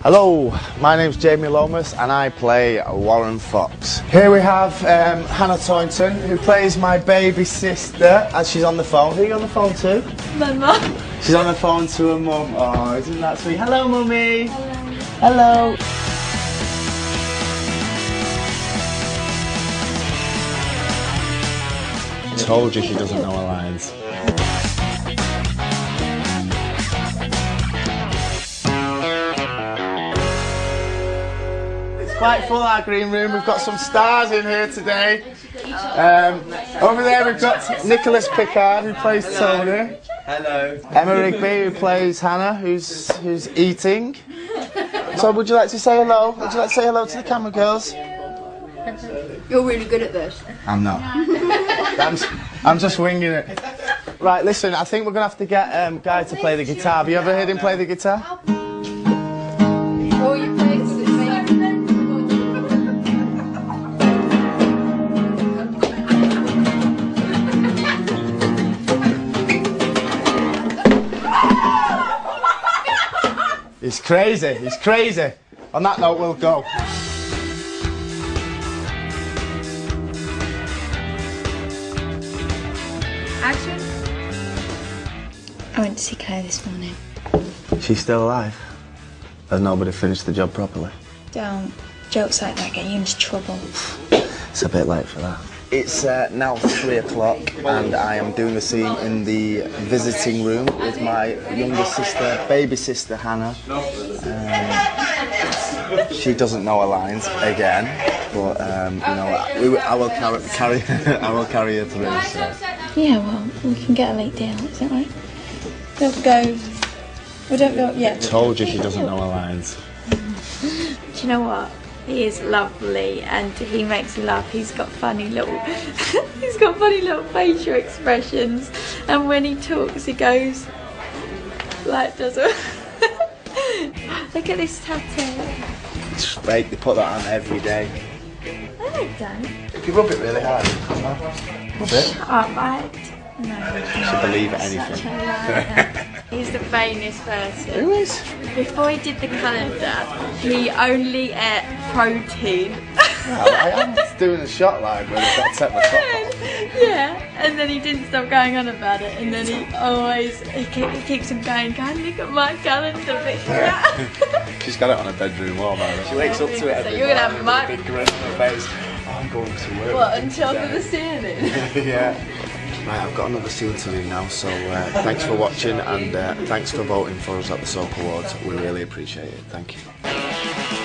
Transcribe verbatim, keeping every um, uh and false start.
Hello, my name's Jamie Lomas and I play Warren Fox. Here we have um, Hannah Toynton, who plays my baby sister, as she's on the phone. Who are you on the phone to? My mum. She's on the phone to her mum. Oh, isn't that sweet? Hello, mummy. Hello. Hello. I told you she doesn't know her lines. Quite full, our green room. We've got some stars in here today. Um, over there we've got Nicholas Pickard, who plays Tony. Hello. Emma Rigby, who plays Hannah, who's who's eating. So would you like to say hello? Would you like to say hello to the camera girls? You're really good at this. I'm not. I'm, I'm just winging it. Right, listen, I think we're going to have to get um, Guy to play the guitar. Have you ever heard him play the guitar? Oh, you play it with me. He's crazy, he's crazy. On that note, we'll go. Action. I went to see Claire this morning. She's still alive? Has nobody finished the job properly? Don't. Jokes like that get you into trouble. It's a bit late for that. It's uh, now three o'clock and I am doing the scene in the visiting room with my younger sister, baby sister Hannah. Um, she doesn't know her lines again, but um, you know, we, I will carry, carry I will carry her through. So. Yeah, well, we can get a late deal, is that right? Don't go. We don't go. Yeah. I told you she doesn't know her lines. Do you know what? He is lovely and he makes me laugh. He's got funny little he's got funny little facial expressions, and when he talks he goes like does a look at this tattoo. It's fake, they put that on every day. No, they don't. If you rub it really hard, rub it. Shut up, right? No. You should believe anything. He's the vainest person. Who is? Before he did the calendar, he only ate protein. Well, I am just doing a shot line where I've got to take my top off. Yeah, and then he didn't stop going on about it, and then he always, he, keep, he keeps on going, go and look at my calendar picture. She's got it on her bedroom wall, man. She wakes up to it every So you're going to have my... big grin on her face. Oh, I'm going to work. What, on top of the ceiling? Yeah. Right, I've got another scene to do now, so uh, thanks for watching and uh, thanks for voting for us at the Soap Awards. We really appreciate it. Thank you.